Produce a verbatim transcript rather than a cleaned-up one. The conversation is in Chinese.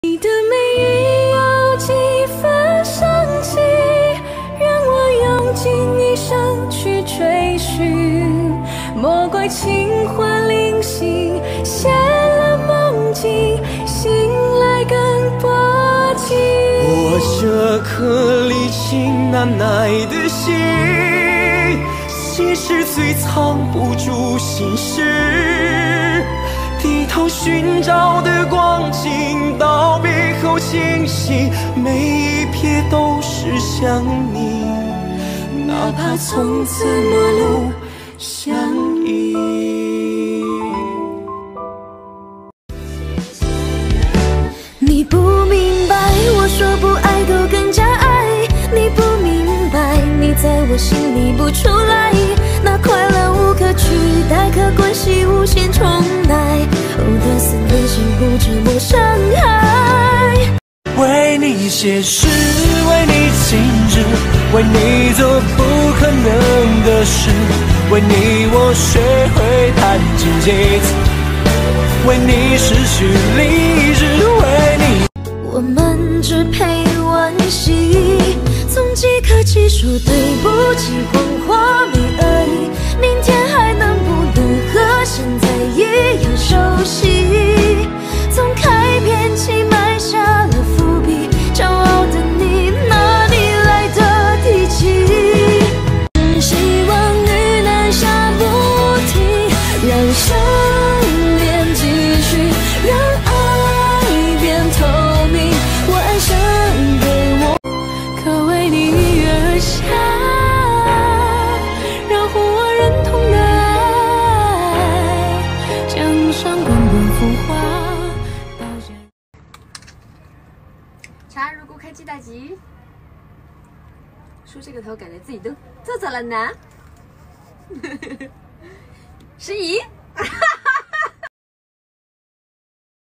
你的眉眼有几分生气，让我用尽一生去追寻。莫怪情幻灵醒，现了梦境，醒来更薄情。 我这颗离情难耐的心，其实最藏不住心事。低头寻找的光景，到背后清醒，每一瞥都是想你，哪怕从此陌路相依。 你不明白，我说不爱都更加爱。你不明白，你在我心里不出来。那快乐无可取代，可关系无限重来。藕断丝连，心不折磨伤害。 为你写诗，为你静止，为你做不可能的事，为你我学会弹琴几次，为你失去理智，为你我们只配惋惜，从即刻起说对不起，谎话没恶意。明天还能不能和现在一样熟悉？从开篇起埋下了伏笔，骄傲的你哪里来的底气？希望雨难下不停，让想念继续，让爱变透明。我爱上对我，可为你一跃而下，让护我忍痛的爱，江上滚滚浮华。 茶如果开机大吉，梳这个头感觉自己都做做了呢。十一。